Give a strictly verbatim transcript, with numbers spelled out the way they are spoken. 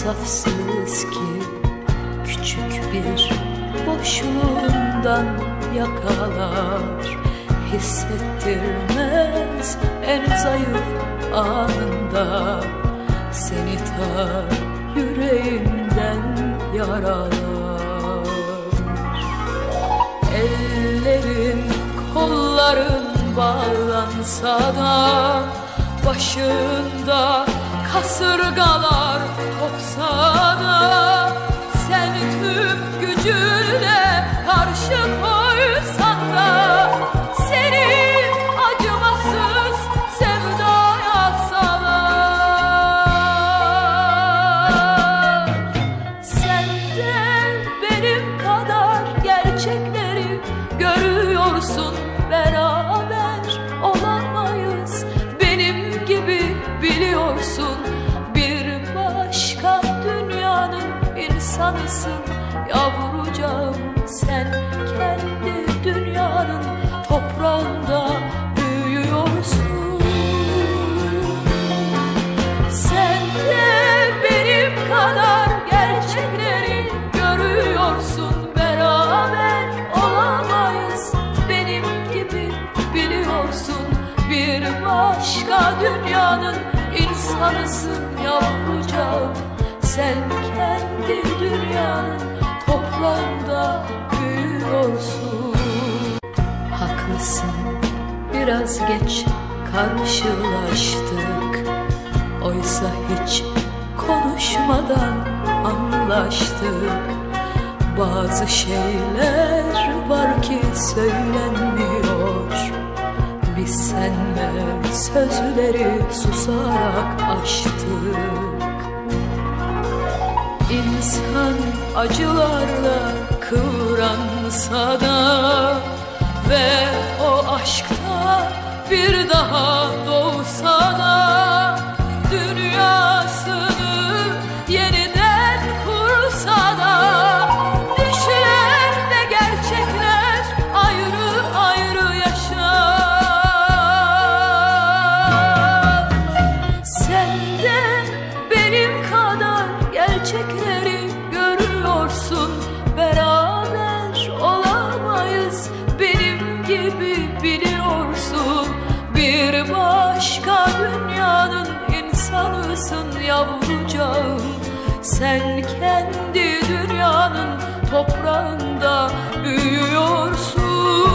insafsız ki küçük bir boşluğundan yakalar, hissettirmez en zayıf anında, seni ta yüreğinden yaralar. Ellerin kolların bağlansa da, başında kasırgalar kopsa da, sen tüm gücünle karşı koysan da, seni acımasız sevdaya salar. Sen de benim kadar gerçekleri görüyorsun, beraber olamayız benim gibi biliyorsun. Bir başka dünyanın insanısın yavrucağım, sen kendi dünyanın toprağında büyüyorsun. Sen de benim kadar gerçekleri görüyorsun, beraber olamayız benim gibi biliyorsun. Bir başka dünyanın insanısın yavrucağım, sen kendi dünyanın toprağında büyüyorsun. Haklısın, biraz geç karşılaştık, oysa hiç konuşmadan anlaştık. Bazı şeyler var ki söylenmiyor, biz senle sözleri susarak aştık. İnsan acılarla kıvransa da ve o aşkta bir daha doğsa da, dünyasını yeniden kursa da, düşler ve gerçekler ayrı ayrı yaşar. Sen de benim kadar gerçekleri görüyorsun, beraber olamayız benim gibi biliyorsun. Bir başka dünyanın insanısın yavrucağım, sen kendi dünyanın toprağında büyüyorsun.